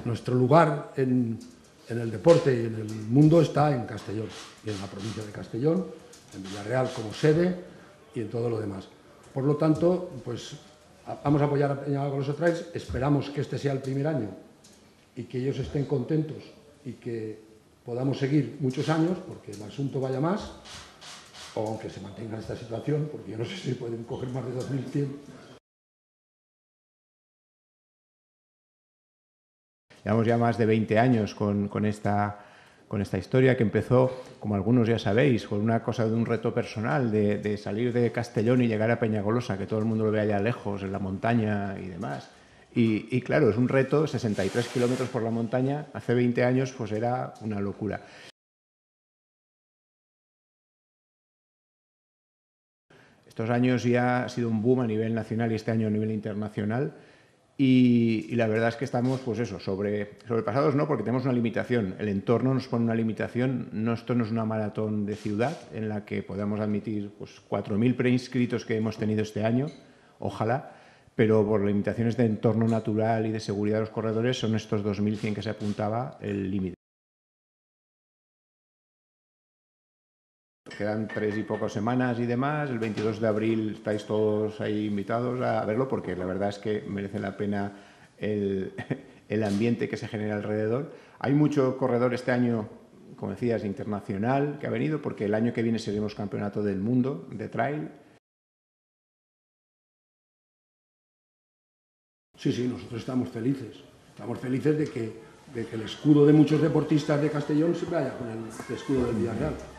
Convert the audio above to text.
nuestro lugar en el deporte y en el mundo está en Castellón, y en la provincia de Castellón, en Villarreal como sede y en todo lo demás. Por lo tanto, pues vamos a apoyar a Peñagolosa Trails, esperamos que este sea el primer año y que ellos estén contentos y que podamos seguir muchos años, porque el asunto vaya más, o aunque se mantenga esta situación, porque yo no sé si pueden coger más de 2100. Llevamos ya más de 20 años con esta historia que empezó, como algunos ya sabéis, con una cosa de un reto personal, de salir de Castellón y llegar a Peñagolosa, que todo el mundo lo ve allá lejos, en la montaña y demás. Y claro, es un reto, 63 kilómetros por la montaña, hace 20 años pues era una locura. Estos años ya ha sido un boom a nivel nacional y este año a nivel internacional. Y la verdad es que estamos, pues eso, sobrepasados, no, porque tenemos una limitación. El entorno nos pone una limitación. Esto no es una maratón de ciudad en la que podamos admitir pues, 4.000 preinscritos que hemos tenido este año, ojalá, pero por limitaciones de entorno natural y de seguridad de los corredores son estos 2.100 que se apuntaba el límite. Quedan 3 y pocas semanas y demás. El 22 de abril estáis todos ahí invitados a verlo porque la verdad es que merece la pena el ambiente que se genera alrededor. Hay mucho corredor este año, como decías, internacional que ha venido porque el año que viene seguimos campeonato del mundo de trail. Sí, sí, nosotros estamos felices. Estamos felices de que el escudo de muchos deportistas de Castellón se vaya con el escudo del Villarreal.